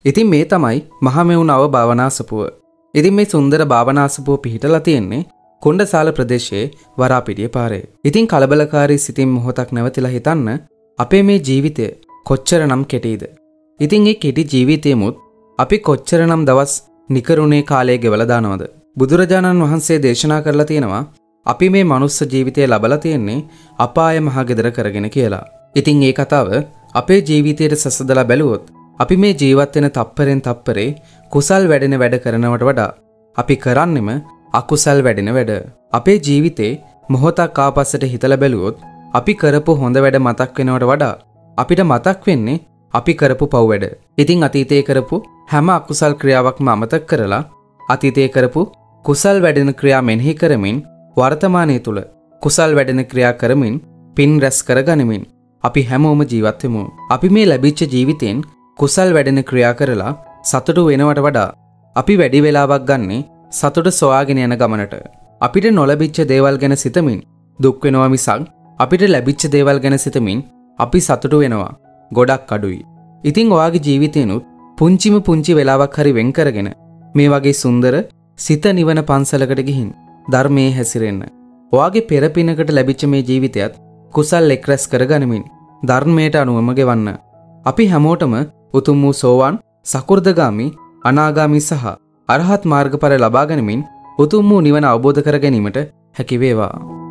ඉතින් මේ තමයි මහමෙවුනාව භාවනාසපුව. ඉතින් මේ සුන්දර භාවනාසපුව පිහිටලා තියෙන්නේ කොණ්ඩසාල ප්‍රදේශයේ වරාපිටිය පාරේ. ඉතින් කලබලකාරී සිතින් මොහොතක් නැවතිලා හිතන්න අපේ මේ ජීවිතය කොච්චරනම් කෙටිද? ඉතින් මේ කෙටි ජීවිතේමුත් අපි කොච්චරනම් දවස් නිකරුණේ කාලය ගෙවලා දානවද? බුදුරජාණන් වහන්සේ දේශනා කරලා තියෙනවා අපි මේ මනුස්ස ජීවිතය ලබලා තියෙන්නේ අපාය මහ ගෙදර කරගෙන කියලා. ඉතින් මේ කතාව අපේ ජීවිතයට සසදලා බැලුවොත් අපි මේ ජීවත් වෙන තප්පරෙන් තප්පරේ කුසල් වැඩෙන වැඩ කරනවට වඩා අපි කරන්නෙම අකුසල් වැඩෙන වැඩ. අපේ ජීවිතේ මොහොතක් ආපස්සට හිතලා බැලුවොත් අපි කරපු හොඳ වැඩ මතක් වෙනවට වඩා අපිට මතක් වෙන්නේ අපි කරපු පව් වැඩ. ඉතින් අතීතයේ කරපු හැම අකුසල් ක්‍රියාවක්ම අමතක කරලා අතීතයේ කරපු කුසල් වැඩෙන ක්‍රියා මෙනෙහි කරමින් වර්තමානයේ තුල කුසල් වැඩෙන ක්‍රියා කරමින් පින් රැස් කරගනිමින් අපි හැමෝම ජීවත් වෙමු. අපි මේ ලැබිච්ච ජීවිතෙන් කුසල් වැඩෙන ක්‍රියා කරලා සතුටු වෙනවට වඩා අපි වැඩි වෙලාවක් ගන්නෙ සතුට සොයාගෙන යන ගමනට. අපිට නොලැබිච්ච දේවල් ගැන සිතමින් දුක් වෙනවා මිසක් අපිට ලැබිච්ච දේවල් ගැන සිතමින් අපි සතුටු වෙනවා ගොඩක් අඩුයි. ඉතින් ඔයාගේ ජීවිතේනුත් පුංචි වෙලාවක් හරි වෙන් කරගෙන මේ වගේ සුන්දර සිත නිවන පන්සලකට ගිහින් ධර්මයේ හැසිරෙන්න. ඔයාගේ පෙර පිනකට ලැබිච්ච මේ ජීවිතයත් කුසල් එක් රැස් කරගනිමින් ධර්මයට අනුවම ගෙවන්න. අපි හැමෝටම උතුම් වූ සෝවාන්, සකෘදගාමි, අනාගාමි සහ අරහත් මාර්ගඵල ලබා ගැනීමෙන් උතුම් වූ නිවන අවබෝධ කර ගැනීමට හැකි වේවා.